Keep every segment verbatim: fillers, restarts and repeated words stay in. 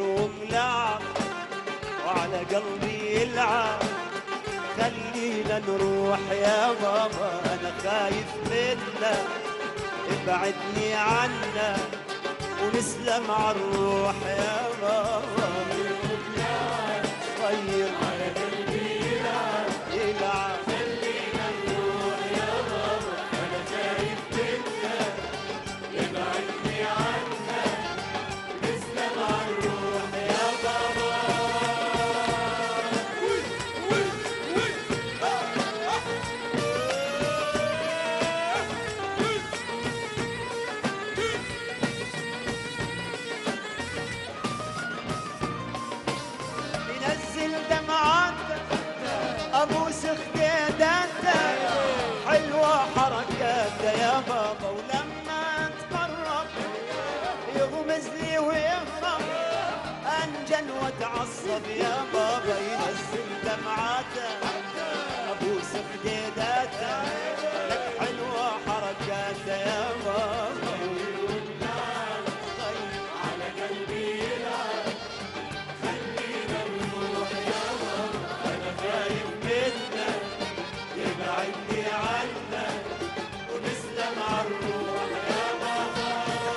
وملعب وعلى قلبي يلعب. خلينا نروح يا بابا انا خايف منك، ابعدني عنا ونسلم عالروح يا بابا. طيب على قلبي يلعب يلعب. خلينا نروح يا بابا انا خايف منك، ابعدني عنا ونسلم عالروح يا بابا. ابوس خديداته حلوه حركاته يا بابا، ولما تقرب يغمز لي ويهرب انجن واتعصب يا بابا. ينزل دمعاته ابوس خديداته لك حلوه حركاته يا بابا. على قلبي يلعب. خلينا نروح يا بابا انا خايف منك، يبعدني عنك ونسلم عالروح يا بابا.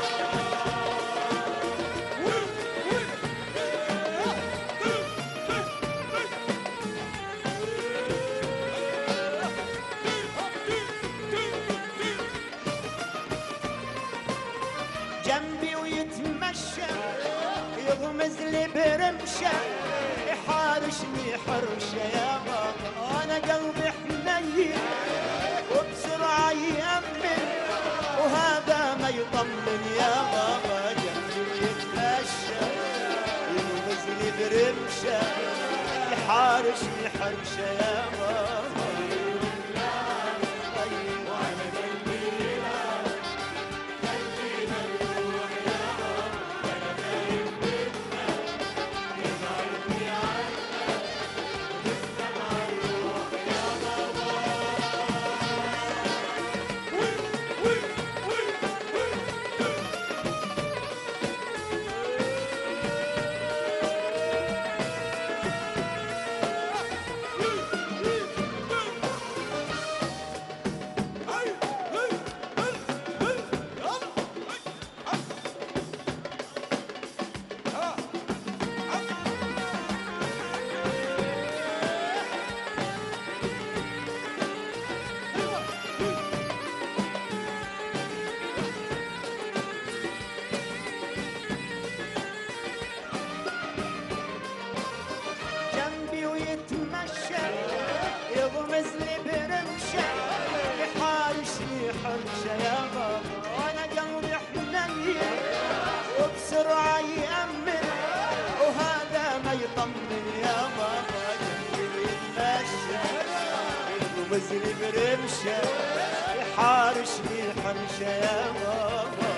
جنبي ويتمشى يغمز لي برمشه، يحارشني حرشه يا بابا. وانا قلبي حنين وبسرعه يأمن وهذا ما يطمن يا بابا. جنبي يتمشى يغمز لي برمشه، يحارشني حرشه يا بابا. يغمز لي برمشه يحارشني حرشه يا بابا. وانا قلبي حنين وبسرعه يأمن وهذا ما يطمن يا بابا. جنبي يتمشى يغمز لي برمشه يحارشني حرشه يا بابا.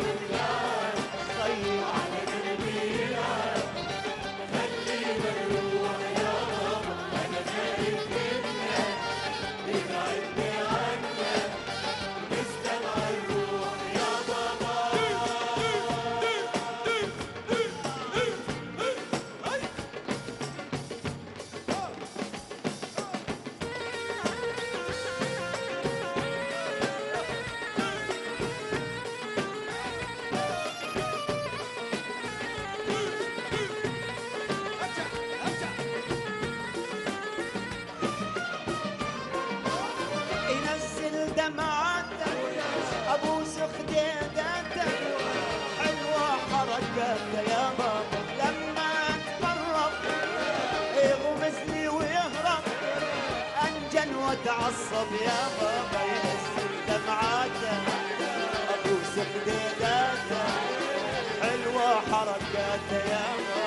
طيب على قلبي يلعب. خلينا نروح يا بابا انا خايف منك، ابعدني عنك ونسلم عالروح يا بابا. ينزل دمعاته ابوس خديداته حلوه حركاته يا بابا. لما تقرب يغمز لي ويهرب انجن واتعصب يا بابا. ينزل دمعاته ابوس خديداته حلوه حركاته يا بابا.